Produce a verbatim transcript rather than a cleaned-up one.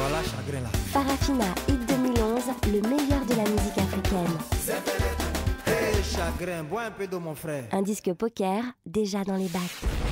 Voilà, chagrin là. Farafina, hit deux mille onze, le meilleur de la musique africaine. Hey, chagrin, bois un peu d'eau, mon frère. Un disque poker, déjà dans les bacs.